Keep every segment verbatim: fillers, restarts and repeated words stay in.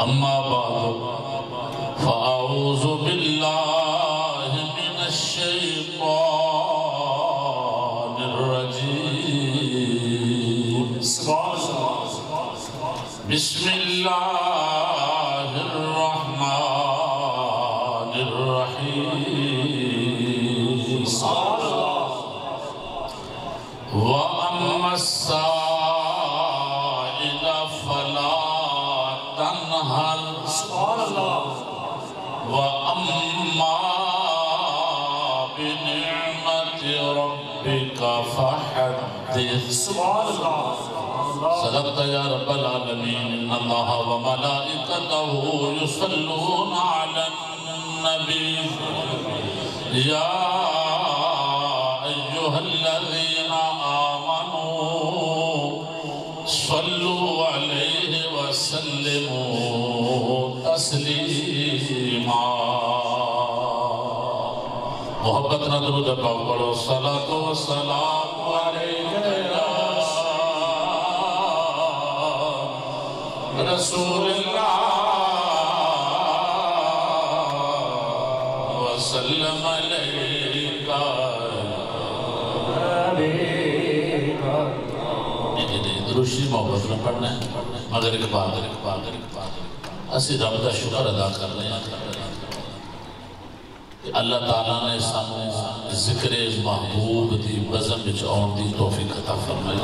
اما بعد فاعوذ باللہ من الشیطان الرجیم بسم اللہ الرحمن الرحیم وَأَمَّا السَّائِلَ فَلَا تَنْهَرْ وَأَمَّا بِنِعْمَةِ رَبِّكَ فَحَدِّثْ صدقت یا رب العالمین ان اللہ وملائکتہ یصلون علی النبی یا ایہا الذین آمنوا صلوا علیہ وسلموا تسلیما محبت نہ درود پاک پڑھو صلاۃ و سلام علیہ رسول اللہ وسلم علیکہ دروشی محبت نہ پڑھنا ہے مگر ایک بات اسی رب دا شکر ادا کر رہے ہیں کہ اللہ تعالیٰ نے سامنے ذکر محبوب دی بزم بچ آن دی توفیق عطا فرمائی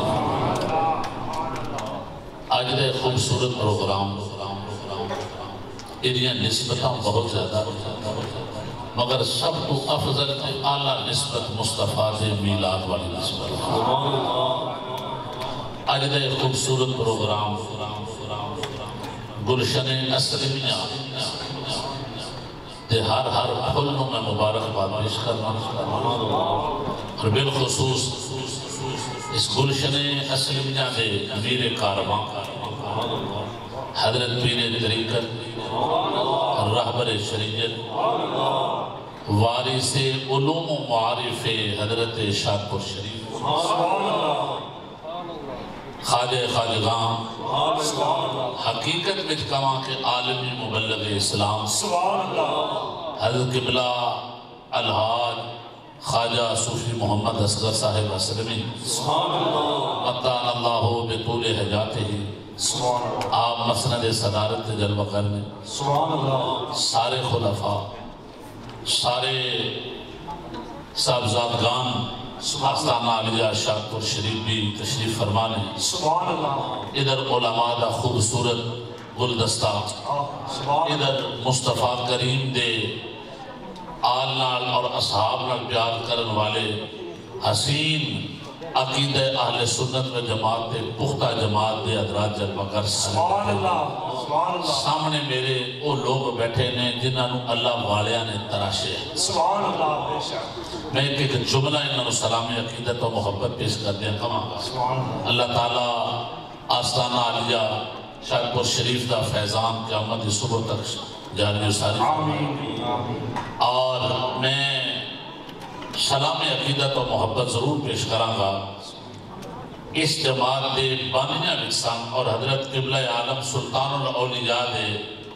آج دے خوبصورت پروگرام انہیں نسبتاں بہت زیادہ مگر سب کو افضل اعلیٰ نسبت مصطفیٰ دے میلاد والی نسبت آج دے خوبصورت پروگرام گلشن اسلمیہ دے ہر ہر پھلوں میں مبارک بات پیش کرنا اور بالخصوص اس گلشن اسلمیہ دے امیر کارواں حضرت پیر طریقت رہبر شریعت وارث علوم و معارف حضرت شادپور شریف خواجہ خواجگاں حقیقت میں کہاں کے عالمی مبلغ اسلام حضرت قبلہ الحاج خواجہ صوفی محمد اصغر صاحب اسلمی مطان اللہ بطول حجاتہ آپ مسند صدارت جلوہ کرنے سارے خلفاء سارے صاحبزادگان آستانہ علیہ شادپور شریف بھی تشریف فرمانے ادھر علماء دا خوبصورت گلدستہ ادھر مصطفیٰ کریم دے آل نال اور اصحاب نال پیار کرن والے حسین عقیدہ اہل سنت و جماعت دے پختہ جماعت دے ادراج جلوہ کر سامنے میرے وہ لوگ بیٹھے نے جنہوں اللہ والیاں نے تراشے میں ایک ایک جملہ انہوں سلامی عقیدت و محبت پیش کر دیا کما اللہ تعالیٰ آستانہ علیہ شادپور شریف دا فیضان قیامت صبح تک جاری و ساری اور میں سلام عقیدت و محبت ضرور پیش کراں گا اس جماعت دے بانیاں وکسان اور حضرت قبلہ عالم سلطان الاولیاء دے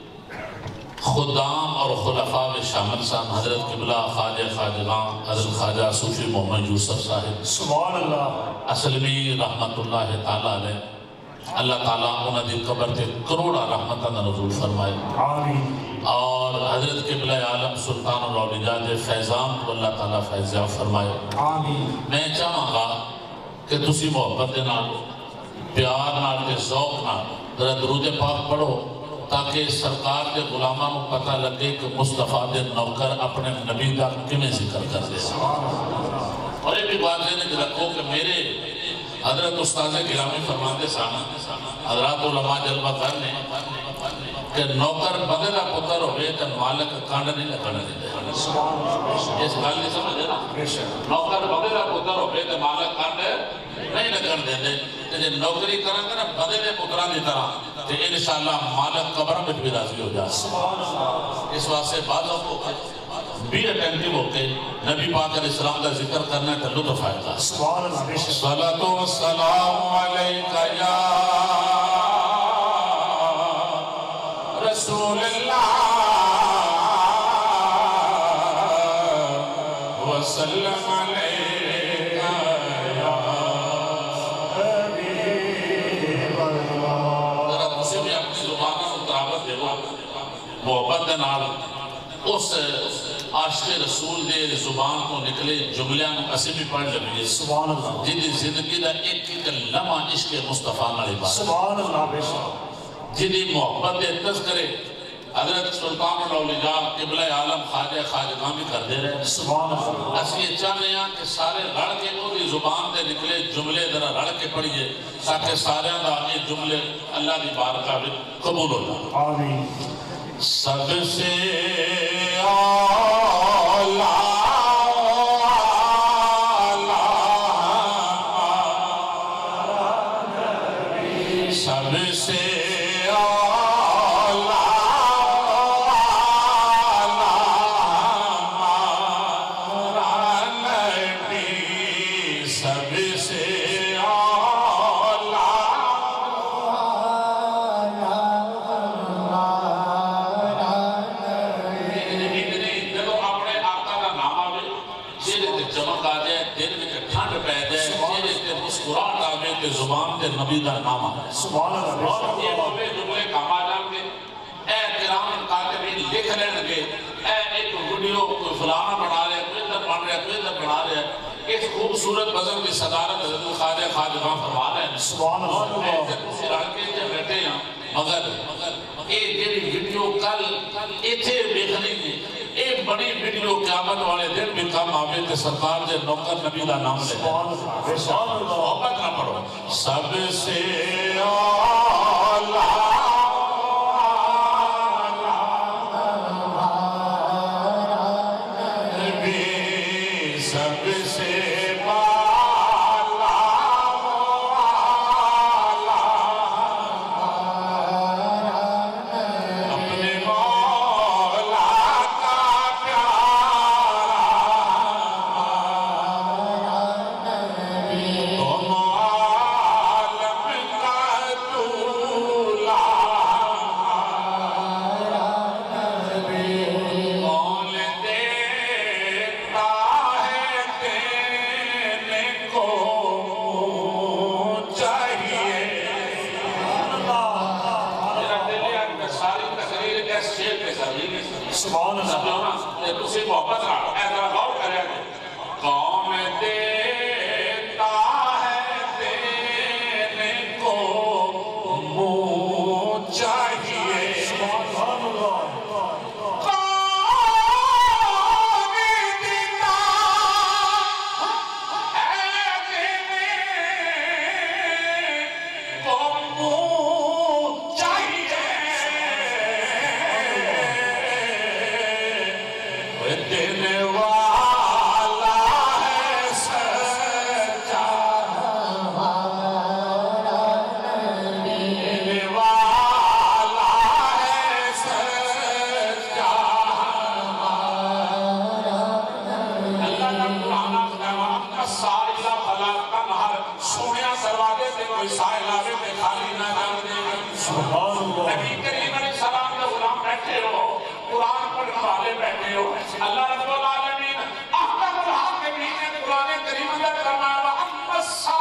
خدام اور خلفاء میں شامل سان حضرت قبلہ خواجہ خواجگاں حضرت خواجہ صوفی محمد یوسف صاحب سبحان اللہ اسلمی رحمت اللہ تعالیٰ علیہ اللہ تعالیٰ انہوں نے قبر تے کروڑا رحمتہ نزول فرمائے آمین اور حضرت قبلہ عالم سلطان الاولیاء دے فیضان کو اللہ تعالیٰ فیضیاں فرمائے آمین میں چاہاں گا کہ تسی محبت دینا پیار نال کے ذوق نال ذرا درود پاک پڑھو تاکہ سرکار کے غلامہ کو پتہ لگے کہ مصطفیٰ دے نوکر اپنے نبی کا کمیں ذکر کر دے اور ایک بھی بات دینے کہ رکھو کہ میرے حضرت استاذ گرامی فرماندے سانا حضرات علماء جلوہ کرنے کہ نوکر بندے دا پتر ہوئے کہ مالک کانڈ نہیں لگانا دیتے اس گل نہیں سمجھے نا نوکر بندے دا پتر ہوئے کہ مالک کانڈ نہیں لگانا دیتے کہ جب نوکری کریں گے نا بندے دے پتران دی طرح تو انشاءاللہ مالک قبرہ میں بھی راضی ہو جائے اس واسطے بعضوں کو بھی اٹینٹیو ہو کے نبی پاک علیہ السلام کا ذکر کرنا ہے تو لطف آئے گا صلاۃ و سلام علیکہ یا رسول اللہ وسلم علیہ یا حبیب اللہ۔ ذرا تسی بھی اپنی زبانہ متراوت دے گا محبت دے نال اس عاشق رسول دے زبان کو نکلے جملیاں اسی بھی پڑھ لگے سبحان اللہ جن زندگی دا ایک ایک لمحہ عشق مصطفیٰ نال عبادت سبحان اللہ بے شک جن محبت دے تذکرے حضرت سلطان الاولیاء قبلہ عالم خواجہ خواجگاں بھی کر دے رہے سبحان اللہ اس یہ چاہنے ہیں کہ سارے رڑ کے کوئی زبان دے نکلے جملے ذرا رڑ کے پڑھئے تاکہ سارے دا یہ جملے اللہ دی بارگاہ میں قبول ہو جائے آمین۔ سب سے اولا سب سے اولا نبی سب سے زبان تے نبی دا نام ہے سبحان اللہ اور یہ بولے جملے کاما جان کے اے کرام کاتبین لکھ لیں گے اے ایک ویڈیو کوئی فلانا بنا رہے کوئی ادھر بن رہے کوئی ادھر بنا رہے اس خوبصورت بزن کی صدارت حضرت خواجہ خواجگاں فرما رہے ہیں سبحان اللہ ایسے کسی لڑکے جب بیٹھے ہیں مگر ایک جیڑی ویڈیو کل ایتھے بیخنی میں ایک بڑی ویڈیو قیامت والے دن بھی کم آوے تے سرکار دے نوکر نبی دا نام لے محبت نہ پڑھو سب سے اولا نبی سب سے سبحان اللہ تسی محبت رہا اے ذرا غور کرے کون دیتا ہے دینے کو منہ چاہیے سبحان اللہ کون دیتا ہے دینے کو منہ چاہیے دینے والا ہے سچا دینے والا ہے سچا اللہ کا قرآن اپنا سائلہ بھلا تنہر سونیا دروازے سے کوئی سائلہ میں خالی نہ جان دے سبحان اللہ نبی کریم علیہ السلام کے غلام بیٹھے ہو قرآن پڑھنے والے بیٹھے ہو اللہ رب العالمین احکم الحاکمین نے قرآن کریم میں فرمایا وَأَمَّا السَّائِلَ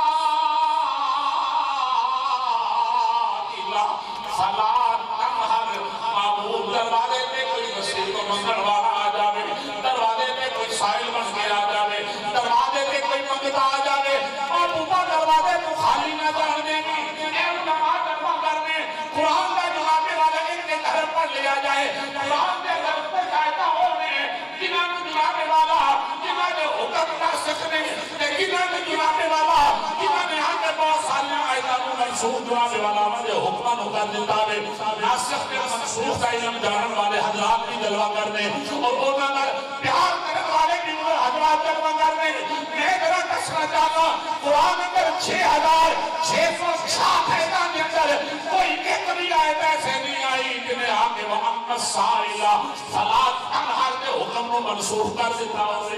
فَلَا تَنْهَرْ معبود دروازے پہ کوئی مسیح کو منگڑ والا آ جاوے دروازے پہ کوئی سائل بن کے آ جاوے دروازے پہ کوئی منگتا آ جاوے اور اوپر دروازے کو خالی نہ جانے کی اے علماء دربہ کرنے قرآن کا جوابے والا ان کے گھر پر لیا جائے قرآن کے گھر پر جائتا ہونے جنہاں نے جوابے والا جنہاں نے حکم نہ سکنے جنہاں نے جوابے والا جنہاں نے ہاں کے بہت سالیاں آئیتانوں منصوب جوابے والا مجھے حکمہ نکر دیتا ہے ناسخ کے منصوب کا علم جانن والے حضرات بھی جلوہ کرنے اور انہوں نے پیار کرنے والے بھی حضرات جلوہ کرنے میں ذرا کسنا چاہتا قرآن اندر چھ ہزار چھ سو سات ایتان اندر کوئی ایک بھی آیت ایسے نہیں آئی جنہیں آگے وَأَمَّا السَّائِلَ فَلَا تَنْهَرْ کے حکم کو منصوب کر دیتا ہوئے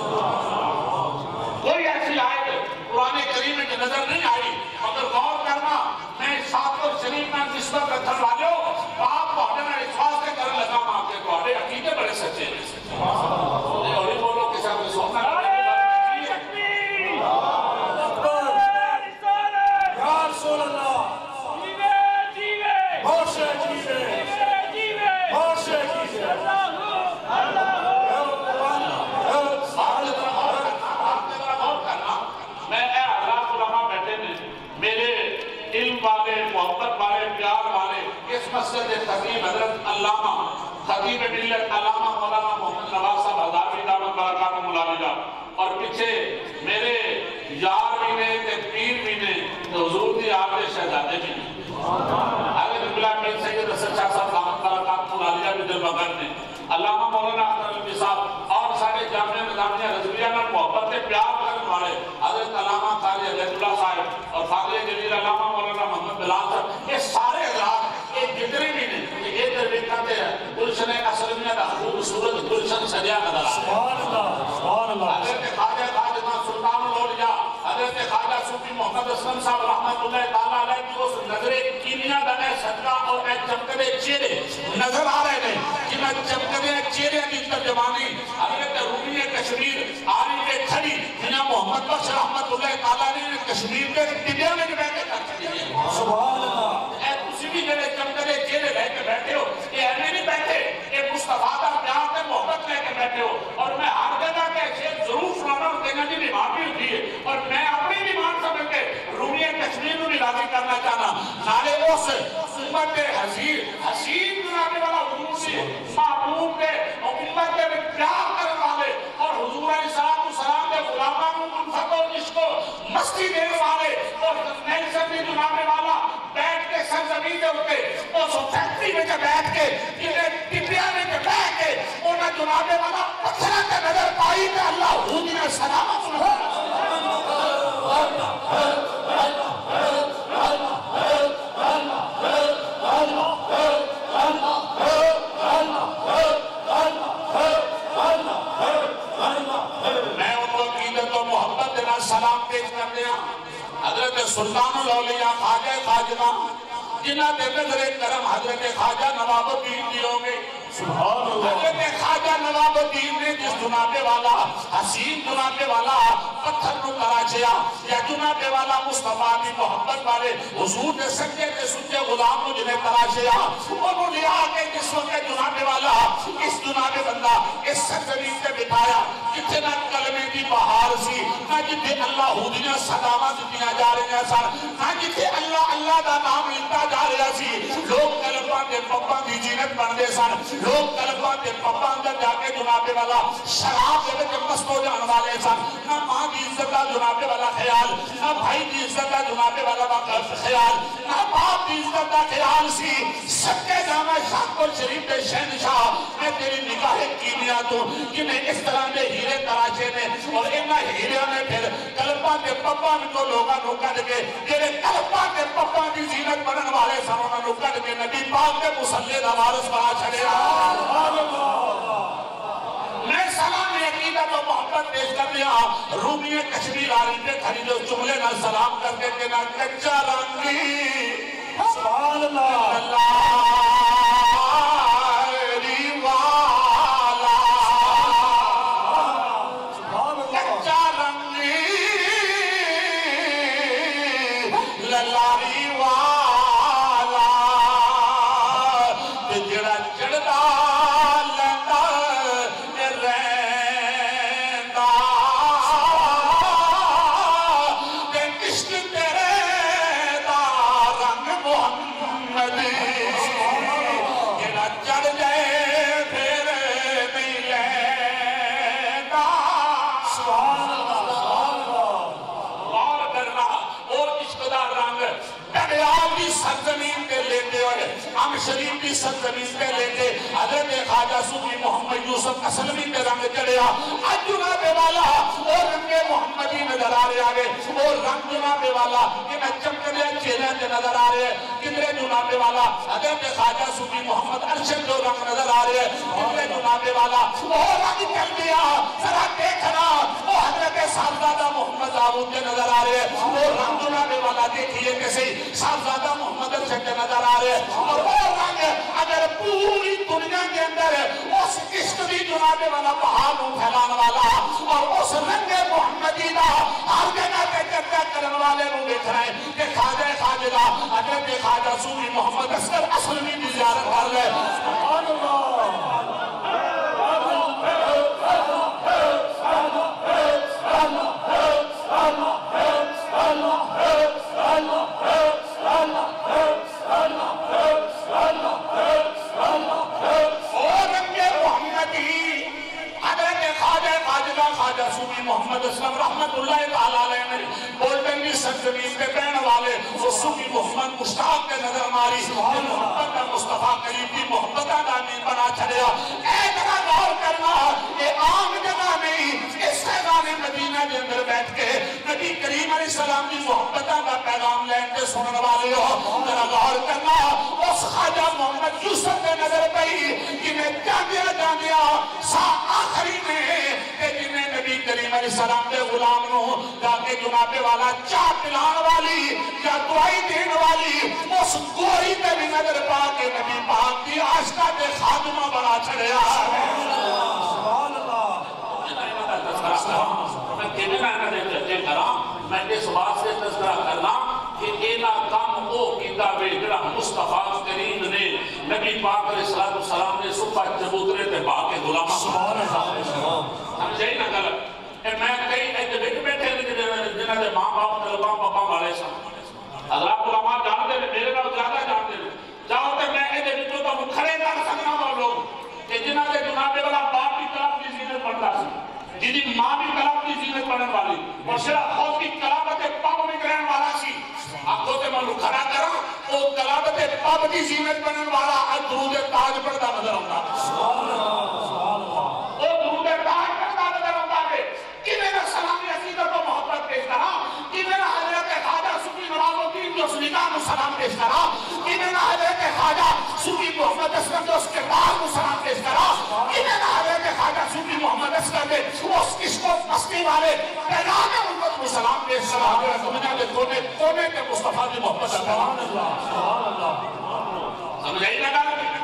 کوئی ایسی آیت قرآن کریم کی نظر نہیں آئی مگر غور کرنا میں ساتھ اور شریف میں نسبت رکھن والے ہو باپ بہتر اس مسجد خطیب حضرت علامہ خطیب ملت علامہ مولانا محمد نواز صاحب ہزارویں دعوت برکات ملاویدہ اور پیچھے میرے یار بھی نے تے پیر بھی نے تو حضور دی آپ نے شہزادے بھی نے حضرت بلال بن سید حسن شاہ صاحب دعوت برکات ملاویدہ بھی دل بغیر نے علامہ مولانا اختر علمی صاحب اور سارے جامعہ نظامیہ رضویہ میں محبت سے پیار کرنے والے حضرت علامہ قاری عزیز اللہ صاحب اور فاضل جلیل علامہ مولانا محمد بلال صاحب یہ سارے حضرات ایک جتنے بھی نہیں یہ در بکتے ہیں گلشن اسلمیہ کا خوبصورت گلشن سجا نظر آ سبحان اللہ سبحان اللہ حضرت خواجہ خواجہ سلطان الاولیاء حضرت خواجہ صوفی محمد اسلم صاحب رحمت اللہ تعالیٰ علیہ کی اس نظر کیمیا دا اے صدقہ اور اے چمکدے چہرے نظر آ رہے ہیں جنہیں چمکدے چہرے کی ترجمانی حضرت رومی کشمیر آری کے کھڑی جنہیں محمد بخش رحمت اللہ تعالیٰ نے کشمیر کے ٹبیا میں بیٹھے کر چکی ہے سبحان اللہ اے کسی بھی جنہیں چمکدے چہرے رہ کے بیٹھے ہو یہ ایمیں نہیں بیٹھے یہ مصطفیٰ دا پیار تے محبت لے کے بیٹھے ہو اور میں ہر جگہ کے شیخ ضرور سنانا ہوں دینا جی بیمار بھی ہوتی ہے اور میں اپنی بیمار سمجھ کے رومی کشمیر کو بھی راضی کرنا چاہنا نارے اس امت حسین حسین جنانے والا حضور سے محبوب کے امت کے پیار کرنے والے اور حضور علیہ السلام کے غلامہ کو منفق و عشق و مستی دینے والے اور نئی سبی جنانے والا بیٹھ کے سرزمین دے ہوتے اس فیکٹری میں بیٹھ کے انہیں ٹپیا میں بیٹھ کے انہیں جنانے والا پتھرہ کے نظر پائی کہ اللہ حضور نے سلامت میں ان کو عقیدت و محبت دینا سلام پیش کر دیا حضرت سلطان الاولیاء خواجہ خواجہ جنہ دے نظر کرم حضرت خواجہ نواب الدین دی ہوں گے سبحان اللہ حضرت خواجہ نواب الدین نے جس جنابے والا حسین جنابے والا پتھر نو کراچیا یا جنابے والا مصطفیٰ کی محبت والے حضور نے سکے کے سچے غلام کو جنہیں کراچیا انہوں نے آگے جس وقت جنابے والا اس جنابے بندہ اس سرزمین سے بٹھایا کتنا کلمے کی بہار سی نہ جتنے اللہ حضور صدامہ دنیا جا رہے ہیں سر نہ جتنے اللہ اللہ دا نام لکھتا جا رہا سی لوگ کلمہ دے پپا دی جینت بن دے سن لوگ کلمہ دے پپا اندر جا کے جنابے والا شراب دے کے مست ہو جان والے سن نہ ماں کی عزت دا جنابے والا خیال نہ بھائی کی عزت دا جنابے والا خیال نہ باپ کی عزت دا خیال سی سکے جامع شاکر شریف دے شہنشاہ میں تیری نگاہ کیمیا تو کنہیں اس طرح دے ہیرے تراچے نے اور انہا ہیرے نے پھر کلمہ دے پپا کو لوگا نوکا دے جنہیں کلمہ دے پپا کی زینت بنن والے سنونا نوکا دے نبی پاک کے مسلح دا وارث بنا چھڑے میں سلام عقیدت و محبت پیش کر دیا رومی کشمیر آری پہ کھڑی جو جملے نہ سلام کر کے کہ نہ کچا رنگی سبحان اللہ اللہ والا کچا رنگی للاری والا جڑا چڑھتا سرزمین پہ لیتے ہوئے ہم شریف کی سرزمین پہ لیتے حضرت خواجہ صوفی محمد یوسف اسلمی پہ رنگ چڑھیا آج جنابے والا اور رنگ محمدی نظر آ رہے آگے اور رنگ جنابے والا کہ چمکنے چہرے پہ نظر آ رہے ہیں کتنے جنابے والا حضرت خواجہ صوفی محمد ارشد جو رنگ نظر آ رہے ہیں کتنے جنابے والا وہ رنگ چل دیا ذرا دیکھنا وہ حضرت صاحبزادہ محمد داؤد کے نظر آ رہے ہیں وہ رنگ جنابے والا دیکھئے کیسے صاحبزادہ محمد ارشد کے نظر آ رہے ہیں اور وہ رنگ اگر پوری دنیا کے اندر اس عشق بھی جنابے والا بہار پھیلان والا اور اس رنگ محمدی دا ہر جگہ پہ چرچا کرن والے کو دیکھ رہے ہیں کہ خواجہ خواجہ حضرت خواجہ صوفی محمد اصغر اسلمی کی زیارت کر لے سبحان اللہ Allah چھڑیا. اے ذرا غور کرنا یہ عام جگہ نہیں, اس خیمہ مدینہ کے اندر بیٹھ کے نبی کریم علیہ السلام کی محبتہ کا پیغام لین کے سنن والے ہو. ذرا غور کرنا اس خواجہ محمد یوسف نے نظر پئی جنہیں جاندیا جاندیا سا آخری میں جنہیں نبی کریم علیہ السلام کے غلام نو جا کے جناب والا چاہ پلان والی یا دعائی دین والی اس گوری تے بھی نظر پا کے نبی پاک کی عاشقہ کے خادمہ بنا چھڑیا. سبحان اللہ. میں کہنے میں نے چرچے کرا میں اس بات سے تذکرہ کرنا کہ اینا کام او کتابے جڑا مصطفیٰ کریم نے نبی پاک علیہ السلام نے صبح چبوترے تے باقی غلامہ سبحان اللہ. ہم جائی نہ غلط اے میں کئی ایک بیٹھ بیٹھے جنہاں دے ماں باپ طلباء پاپا والے سن حضرات علماء جانتے ہیں میرے نال زیادہ جانتے ہیں. جاؤ تے میں ایک بچوں تو مکھرے کر سکنا وہ لوگ کہ جنہاں دے جنابے والا باپ کی طرف کی زینت پڑھتا سی, جنہی ماں بھی کلام کی زینت پڑھنے والی اور صرف خود کی کلامت پاپ میں کرنے والا سی. آنکھوں سے میں کھڑا کرا وہ کلامت پاپ کی زینت پڑھنے والا درود تاج پڑھتا نظر ہوتا. وہ درود تاج پڑھتا نظر ہوتا ہے کہ میرا سلامی عقیدت و محبت پیش کرا, کہ میرا حضرت خواجہ صوفی نواز الدین جو سلیقان و سلام پیش کرا, کہ میرا حضرت خواجہ صوفی محمد اسلم جو اس کے بعد و سلام پیش کرا, کہ میرا حضرت خواجہ صوفی محمد اسلم نے اس کس کو مستی والے پیغام امت و سلام پیش کرا. سمجھا کہ کونے کونے کے مصطفیٰ کی محبت سبحان اللہ. سمجھائی لگا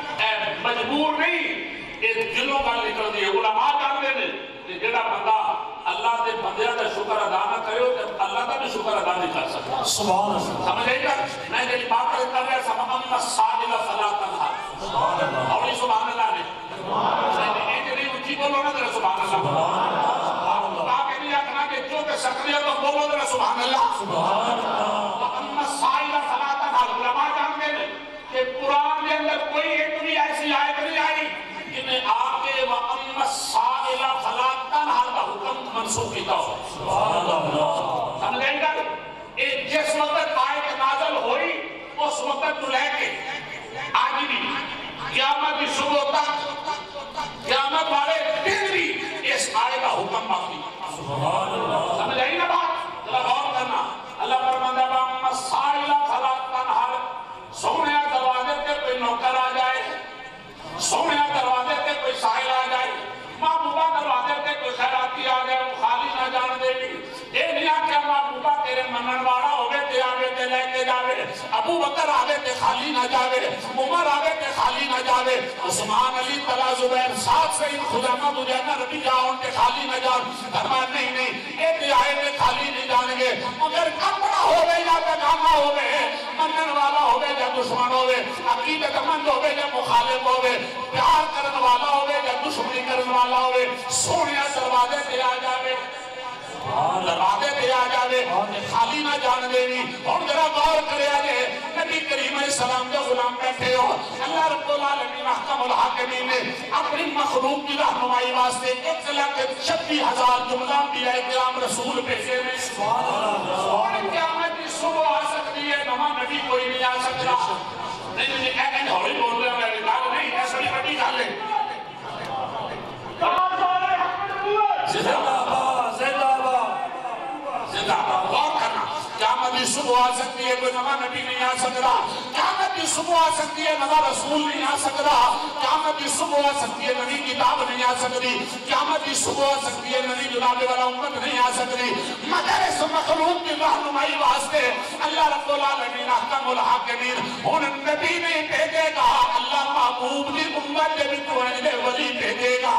مجبور نہیں ایک دلوں کا نکل دیئے. علماء جانتے ہیں کہ جڑا بندہ اللہ دے بندیاں دا شکر ادا نہ کرے تو اللہ دا بھی شکر ادا نہیں کر سکتا. سبحان اللہ. سمجھے گا میں جب بات کر رہا سب اما ساجل فلا تنہا سبحان اللہ. اور سبحان اللہ نے ایک نہیں اچھی بولو نا ذرا سبحان اللہ. باقی نہیں آکھنا کہ جو کہ سکریہ تو بولو ذرا سبحان اللہ. سبحان اللہ. اما ساجل فلا تنہا. علماء جانتے ہیں کہ قرآن کے اندر کوئی ایک بھی ایسی آیت نہیں آئی کہ آگے وَأَمَّا السَّائِلَ فَلَا تَنْهَا کا حکم منسوخ کیتا ہو. سبحان اللہ. سمجھیں گا ایک جس وقت آیت نازل ہوئی اس وقت تو لے کے آج بھی قیامت کی صبح تک قیامت والے دن بھی اس آیت کا حکم باقی. سبحان اللہ. سمجھیں نا بات ذرا غور کرنا. اللہ فرماتا ہے وَأَمَّا السَّائِلَ فَلَا تَنْهَا. سونے دروازے تے کوئی نوکر آ جائے, سونے دروازے تے کوئی سائل آ جائے, محبوبہ دروازے تے کوئی خیراتی آ جائے, وہ خالی نہ جان دے گی. اے نہیں آکھیا محبوبہ تیرے منن والا ہوگے تے آگے تے لے کے جاوے, ابو بکر آگے تے خالی نہ جاوے, عمر آگے تے خالی نہ جاوے, عثمان علی طلع زبیر ساتھ سید خزامہ مجاہدہ ربی جاؤن تے خالی نہ جان. فرمان نہیں نہیں اے تے آئے تے خالی نہیں جان گے. مگر کپڑا ہوئے یا پیغامہ ہوئے, منن والا ہوئے یا دشمن ہوئے, عقیدت مند ہوئے یا مخالف ہوئے, پیار کرن والا ہوئے یا دشمنی کرن والا ہوئے, سونیا دروازے تے آ جاوے, دروازے تے آ جاوے, خالی نہ جان دے گی. اور ذرا غور کرے آجے نبی کریم علیہ السلام جو غلام بیٹھے ہو, اللہ رب العالمین احکم الحاکمین نے اپنی مخلوق کی رہنمائی واسطے ایک لاکھ چھبی ہزار جملہ بھی آئے کرام رسول پیسے میں. اور قیامت کی صبح آ سکتی ہے, نواں نبی کوئی نہیں آ سکتا. نہیں نہیں نہیں ہوئی بول رہے ہیں میرے لال نہیں, ایسا نہیں بڑی گالے. زندہ آباد, زندہ آباد, زندہ آباد. غور کرنا قیامت کی صبح آ سکتی ہے, کوئی نواں نبی نہیں آ سکتا. قیامت کی صبح آ سکتی ہے, نواں رسول نہیں آ سکتا. قیامت کی صبح آ سکتی ہے, نبی کتاب نہیں آ سکتی. قیامت کی صبح آ سکتی ہے, نبی جنابے والا امت نہیں آ سکتی. مگر اس مخلوق کی رہنمائی واسطے اللہ رب العالمین احکم الحاکمین ان نبی نہیں بھیجے گا, اللہ محبوب کی امت کے بھی تو اہل ولی بھیجے گا.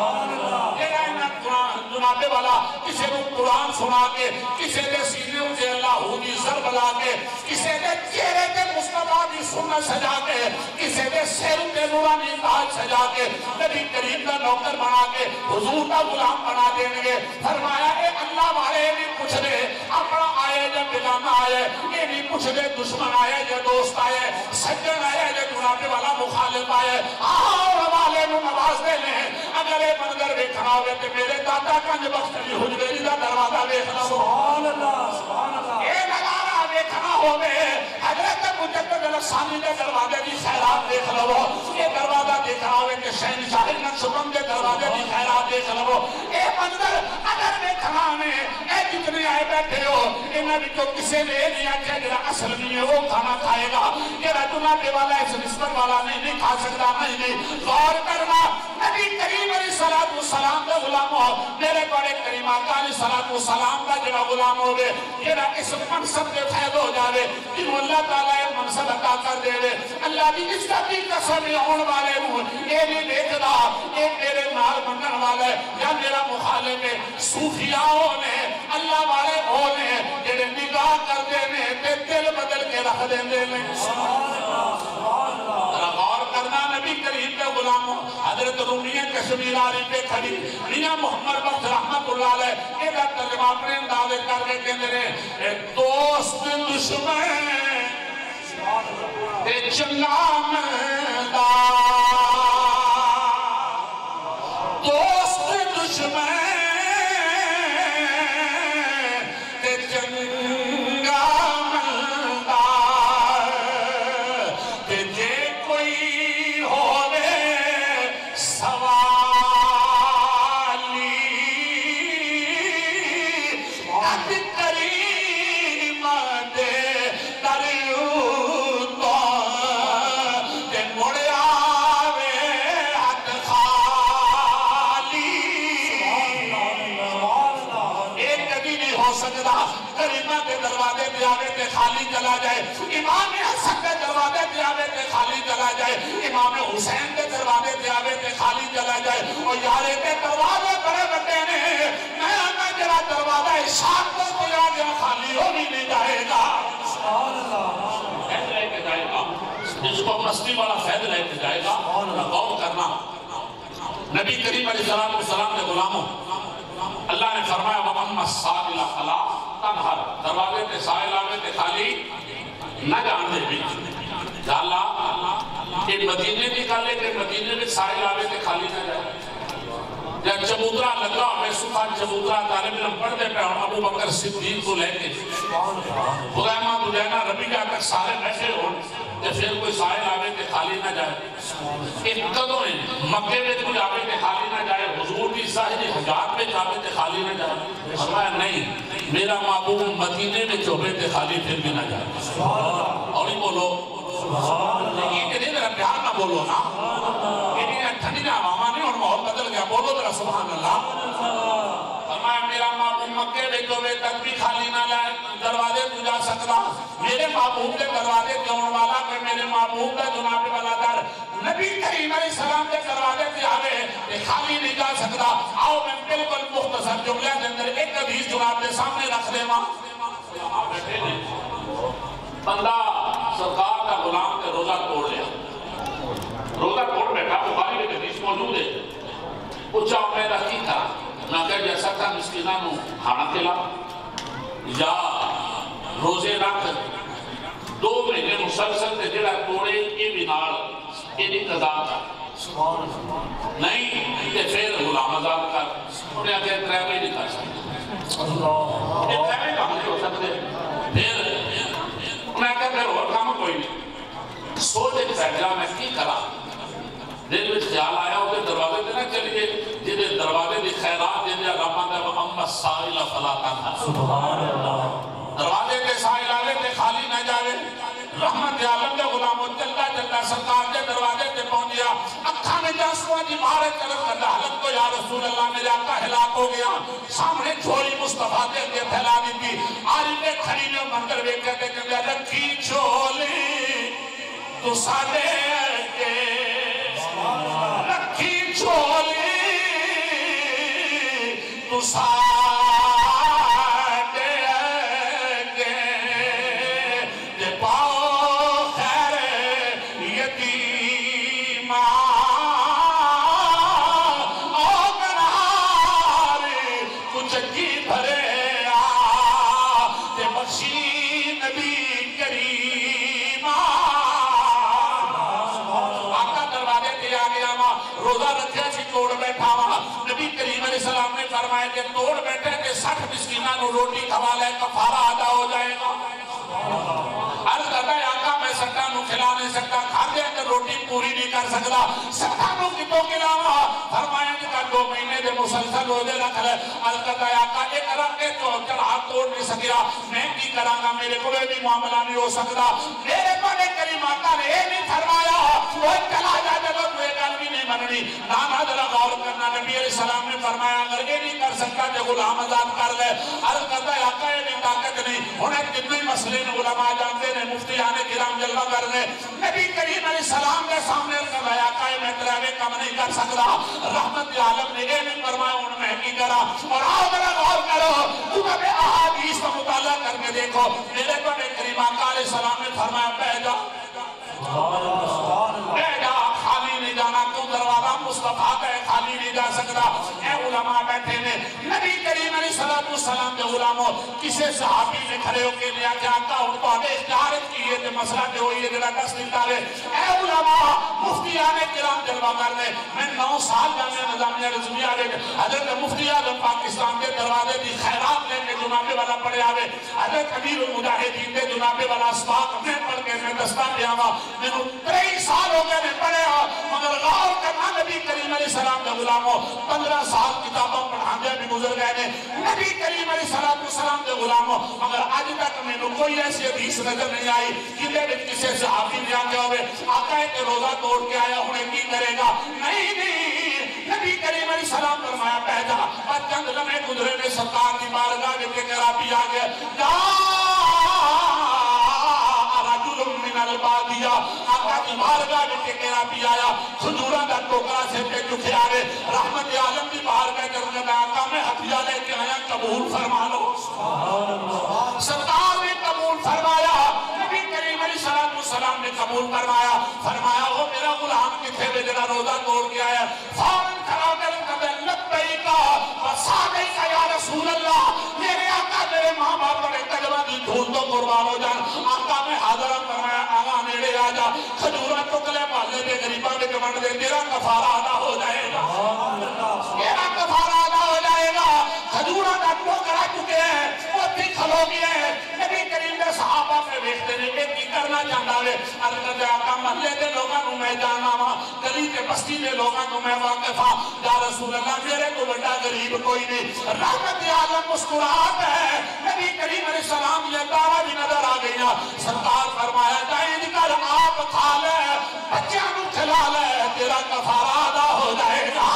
جنابے والا کسی کو قرآن سنا کے, کسی دے سینے سے اللہ کی ضرب لا کے, کسی دے چہرے کے مصطفیٰ کی سنت سجا کے, کسی دے سر کے نورانی تاج سجا کے, نبی کریم کا نوکر بنا کے, حضور کا غلام بنا دیں گے. فرمایا اے اللہ والے نہیں پوچھ دے اپنا آئے یا بلانا آئے, یہ نہیں پوچھ دے دشمن آئے یا دوست آئے, سجن آئے یا جنابے والا مخالف آئے. آؤ والے نو نواز دے لیں. اگر اے منظر دیکھنا ہوئے تو میرے دادا کنج بخشی حجویری دا دروازہ دیکھنا. سبحان اللہ, سبحان اللہ. اے نظارہ دیکھنا ہوئے حضرت مجدد الثانی دے دروازے کی خیرات دیکھ لو. یہ دروازہ دیکھنا ہوئے کہ شہن شاہد نہ شکم دے دروازے دی خیرات دیکھ لو اے منظر اگر میں کھانے اے جتنے آئے بیٹھے ہو انہاں بھی تو کسے لے لیا کہ جرا اصل نہیں ہے وہ کھانا کھائے گا کہ جناب والا اس نسبت والا نہیں نہیں کھا سکتا نہیں نہیں غور کرنا نبی کریم علیہ السلام دا غلام ہو میرے بڑے کریم آقا علیہ السلام دا جڑا غلام ہو گئے جڑا اس منصب دے فائد ہو جاوے جنہوں اللہ تعالیٰ یہ منصب عطا کر دے وے اللہ بھی اس کا بھی قسم ہون والے ہوں اے نہیں دیکھدا اے میرے نال منن والا ہے یا میرا مخالف ہے صوفیاء ہونے اللہ والے ہونے جڑے نگاہ کر دینے تے دل بدل کے رکھ دینے غور کرنا نبی کریم کے غلاموں حضرت رومیہ کشمیر آری پہ کھڑی میاں محمد بخش رحمت اللہ علیہ ایک ترجمہ اپنے اندازے کر کے کہنے رہے دوست دشمن تے چنگا مندہ دوست دشمن تے چنگا مندہ تے جے کوئی ہووے سوالی ات کریم دے دریو تو تے مڑ آوے ہاتھ خالی ایک کبھی نہیں ہو سکتا کریمہ کے دروازے پہ آوے تے خالی چلا جائے امام حسن کے دروازے پہ آوے تے خالی چلا جائے امام حسین کے دروازے پہ آوے تے خالی چلا جائے اور یارے کے دروازے بڑے بڑے نے میں آنا جرا دروازہ اشاق کو پہ آگیا خالی ہو بھی نہیں جائے گا فیض لے کے جائے گا جس کو مستی والا فیض لے کے جائے گا غور کرنا نبی کریم علیہ السلام کے غلاموں اللہ نے فرمایا وَأَمَّا السَّائِلَ فَلَا تَنْهَرْ دروازے تے سائل آوے تے خالی نہ جان دے بھی یا اللہ کہ مدینے نکالے کہ مدینے میں سائل آوے تے خالی نہ جائے یا چبوترہ لگا میں صبح چبوترہ طالب علم پڑھ دے پہ اور ابو بکر صدیق کو لے کے خدایمہ دجینہ ربی جا کر سارے بیٹھے ہوں کہ پھر کوئی سائل آوے تے خالی نہ جائے ایک قدوں ہیں مکے میں کوئی آوے تے خالی نہ جائے حضور کی ظاہری حجات میں آوے تے خالی نہ جائے فرمایا نہیں میرا محبوب مدینے میں چوبے تے خالی پھر بھی نہ جائے اور ہی بولو یہ کہ میرا پیار نہ بولو نا یہ ٹھنڈی نہ عواما نہیں اور ماحول بدل گیا بولو ذرا سبحان اللہ فرمایا میرا محبوب مکے میں چوبے تک بھی خالی نہ جائے دروازے تو جا سکتا میرے محبوب کے دروازے جون والا کہ میرے محبوب کا جناب والا در نبی کریم علیہ السلام کے دروازے پہ آوے کہ خالی نہیں جا سکتا آؤ میں بالکل مختصر جملے کے اندر ایک حدیث جناب کے سامنے رکھ دے ماں بندہ سرکار کا غلام کے روزہ توڑ لیا روزہ توڑ بیٹھا بخاری کے حدیث موجود ہے پوچھا میں رکھی تھا میں کہا جیسا تھا مسکینانوں کھانا کھلا یا روزے رکھ دو مہینے مسلسل تے جڑا توڑے یہ بھی نال یہ نہیں قضا کر نہیں کہ پھر غلام آزاد کر انہیں آگے ترے نہیں کر سکتے یہ ترے کام نہیں ہو سکتے پھر انہیں آگے پھر اور کام کوئی نہیں سوچ ایک فیصلہ میں کی کرا دل میں خیال آیا ہوتے دروازے دے نہ چلیے جنہیں دروازے دی خیرات دے دیا رحمت ہے وَأَمَّا السَّائِلَ فَلَا تَنْهَرْ سبحان اللہ دروازے دے سائل آوے تے خالی نہ جاوے رحمت عالم دے غلاموں چلتا چلتا سرکار دے دروازے تے پہنچیا اکھا میں جاسوا جی مارے چلت کرتا حلق کو یا رسول اللہ میں جاتا ہلاک ہو گیا سامنے چھوڑی مصطفیٰ دے دے پھیلا دی تھی آری پہ کھڑی نے منظر بے کہتے کہ رکھی چھولی تو سادے کے رکھی چھولی تو سادے کے دے پاؤ خیر یتیمہ او گناری کچھ کی بھرے آ دے بخشی نبی کریمہ آقا دروازے دے آگے آما روزہ رکھے سی توڑ بیٹھا وہاں نبی کریم علیہ السلام نے فرمایا کہ توڑ بیٹھے کہ سٹھ مسکینہ نو روٹی کھوا لے کفارہ ادا ہو جائے گا عرض کرتا ہے آقا میں سٹھا نو کھلا نہیں سکتا کھاتے اندر روٹی پوری نہیں کر سکتا ستانوں کی تو کلاما فرمایا جکا دو مہینے دے مسلسل روزے رکھ لے القدہ آقا ایک رکھے تو چڑھا توڑ نہیں سکیا میں کی کرانا میرے کو بھی معاملہ نہیں ہو سکتا میرے پانے کریم آقا نے یہ نہیں فرمایا وہ چلا جا جب تو ایک علمی نہیں مننی نانا ذرا غور کرنا نبی علیہ السلام نے فرمایا اگر یہ نہیں کر سکتا جو غلام آزاد کر لے القدہ آقا یہ نہیں طاقت نہیں انہیں کتنے مسئلے نے علماء جانتے ہیں مفتیان کرام جلوہ کر لے نبی کریم علیہ السلام کے سامنے القدہ آقا میں تراوے کم نہیں کر سکتا رحمت عالم نے یہ نہیں فرمایا ان میں کی کرا اور آؤ ذرا غور کرو تمہیں احادیث کا مطالعہ کر کے دیکھو میرے کو کریم آقا علیہ السلام نے فرمایا بہ جا بہ جا خالی نہیں جانا کیوں دروازہ مصطفیٰ کا ہے خالی نہیں جا سکتا اے علماء بیٹھے نے نبی کریم علیہ السلام کے غلاموں کسے صحابی نے کھڑے ہو کے لیا کہ آقا ان کو آگے اختیارت کی ہے کہ مسئلہ جو ہوئی ہے جنہا دس دیتا ہے اے علماء مفتیان کرام جلوہ کر لے میں نو سال جامعہ نظامیہ رضویہ آگے حضرت مفتی اعظم پاکستان کے دروازے دی خیرات لے کے جنابے والا پڑے آوے حضرت امیر المجاہدین دے جنابے والا اسباق میں پڑھ کے میں دستہ پہ آوا میں نے تری سال ہو گئے میں پڑھے ہوں مگر غور کرنا نبی کریم علیہ السلام کے غلاموں پندرہ سال کتابوں پڑھاندے بھی گزر گئے نے نبی کریم علیہ السلام کے غلاموں مگر آج تک میں نے کوئی ایسی حدیث نظر نہیں آئی کہ لے بچ کسے صحابی نے آگے ہوئے آقا ہے کہ روزہ توڑ کے آیا انہیں کی کرے گا نہیں نہیں نبی کریم علیہ السلام فرمایا پہجا اور چند لمحے گزرے میں سرکار کی بارگاہ کے کرا بھی آگے جا رجل من البادیہ آقا کی بارگاہ کے کرا بھی آیا کھجورہ دا ٹوکرا سے پہ چکے آرے رحمت عالم کی بارگاہ کرنے میں آقا میں ہتھیا لے کے آیا قبول فرما لو سرکار نے قبول فرمایا نبی کریم علیہ السلام نے قبول فرمایا فرمایا وہ میرا غلام کتھے میں جنا روزہ توڑ کے آیا فوراً کھڑا کر کبھے لبیکا وصادیکا یا رسول اللہ میرے آقا میرے ماں باپ بڑے تجربہ دی دھول تو قربان ہو جان آقا میں حاضرہ فرمایا آقا نیڑے آجا کھجورہ ٹکلے محلے دے غریبہ میں کمانڈ دے تیرا کفارہ ادا ہو جائے گا تیرا کفارہ ادا ہو جائے گا کھجورہ کا ٹکڑا چکے ہیں وہ بھی کھلو گئے ہیں نبی کریم نے صحابہ میں بیٹھتے نے ایک کی کرنا چاہتا ہے حضرت آقا محلے دے لوگاں نو میں جانا وا گلی کے بستی دے لوگاں نو میں واقفا یا رسول اللہ میرے کو بڑا غریب کوئی نہیں رحمت عالم مسکراہٹ ہے نبی کریم علیہ السلام یہ دعویٰ بھی نظر آ گئی سرکار فرمایا جائیں نکل آپ کھا لے بچیاں نو کھلا لے تیرا کفارہ ادا ہو جائے گا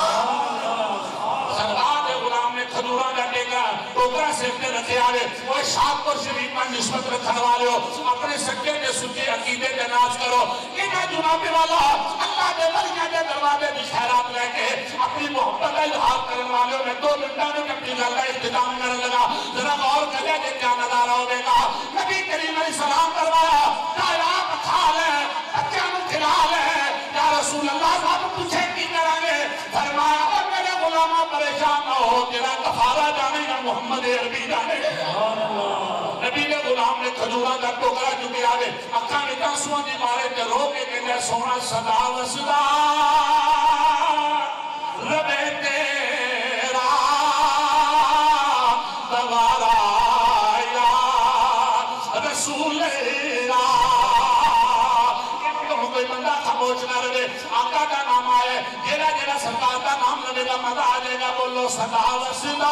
سرکار غلام نے کھجورہ کا ٹیکا ٹوکرا سیکھتے رکھے آئے وہ شاک کو شریف پر نسبت رکھنے والے ہو اپنے سکے کے سکے عقیدے کے ناز کرو انہا جنابی والا اللہ دے ولیاں دے دروازے دی خیرات لے کے اپنی محبت کا اظہار کرنے والے ہو میں دو منٹانوں کے اپنی گل کا اختتام کرنے لگا ذرا غور کرے کہ کیا نظارہ ہوگے گا نبی کریم علیہ السلام کروایا آپ کھا لیں بچیاں نو کھلا لیں یا رسول اللہ صاحب پوچھے کی کریں گے فرمایا اور میرے غلامہ پریشان نہ ہو تیرا کفارہ جانے گا محمد عربی جانے نبی نے غلام نے کھجورہ کا ٹوکرا چکے آگے اکھاں میں تانسوان دی مارے تے رو کے کہنے سونا صدا وصدا ربے تیرا دوارا یا رسول اللہ کوئی بندہ خاموش نہ رہے آقا کا نام آئے جیرا جیرا سرکار کا نام لگے گا مزہ آ جائے گا بولو صدا وصدا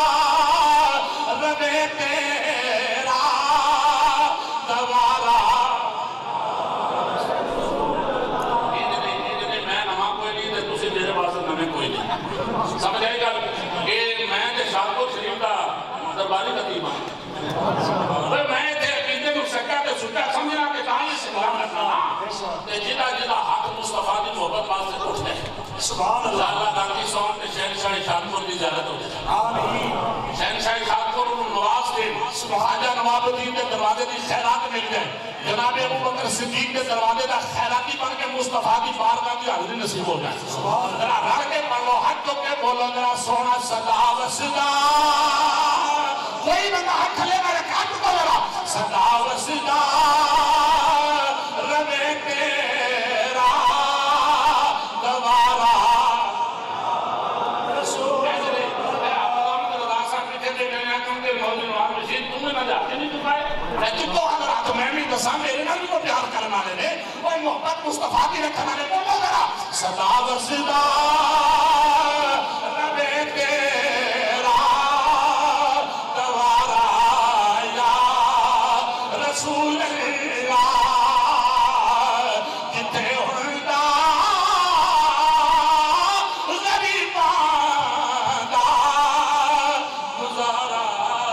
ربے تیرا دوارا میں نماں کوئی نہیں تھے تُسی میرے باسے نمیں کوئی نہیں سمجھ آئے گا کہ میں تے شاہدور شریف کا درباری قدیم ہوں میں تے عقیدے کو شکا تے چھٹا سمجھنا کہ کہاں سے کلام رکھنا تے جدا جدا حق مصطفیٰ دی محبت بات سے اٹھتے ہیں سبحان اللہ اللہ داتی سوان تے شہنشاہ شاہدور دی زیادت ہو جائے آمین شہنشاہ شاہدور انہوں نواز دے خواجہ نواب الدین کے دروازے دی خیرات مل گئے جناب ابو بکر صدیق کے دروازے دا خیراتی بن کے مصطفیٰ دی بارگاہ کی حاضری نصیب ہو جائے ذرا گھر کے پڑھ لو حق تو کے بولو ذرا سونا صدا وصدا کوئی بندہ حق لے گا رکھا تو ذرا صدا وصدا ربے تیرا دوارا رسول تمہیں نہ جاتے نہیں دکھائے میں تو حضرات میں بھی دسا میرے نال بھی کو پیار کرنا لے وہ محبت محمد مصطفیٰ کی رکھنا نے بولو ذرا صدا ورزدہ رب تیرا دوارا یا رسول اللہ کتے ہردہ غریبان دا گزارا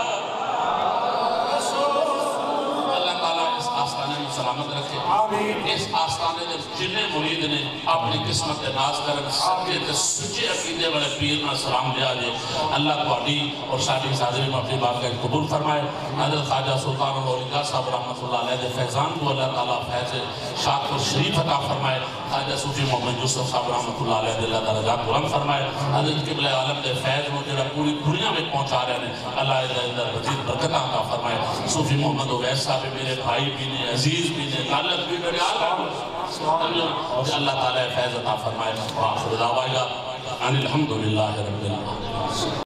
اللہ تعالیٰ اس آستانے میں سلامت رکھے اس آستانے نے جنہیں مرید نے اپنی قسمت ناز کرن سچے تے سچے عقیدے والے پیر نہ سلام دیا جے اللہ تواڈی اور ساڈی حاضری میں اپنی بات کا قبول فرمائے حضرت خواجہ سلطان الاولیاء صاحب رحمۃ اللہ علیہ دے فیضان کو اللہ تعالیٰ فیض شاد اور شریف عطا فرمائے خواجہ صوفی محمد یوسف صاحب رحمۃ اللہ علیہ دے اللہ درجات بلند فرمائے حضرت قبلہ عالم دے فیض کو جڑا پوری دنیا میں پہنچا رہے ہیں اللہ اندر مزید برکت عطا فرمائے صوفی محمد اویس صاحب میرے بھائی بھی نے عزیز بھی نے تعلق بھی میرے اللہ تعالیٰ فیض عطا فرمائے وآخر دعوانا ان الحمدللہ رب العالمین.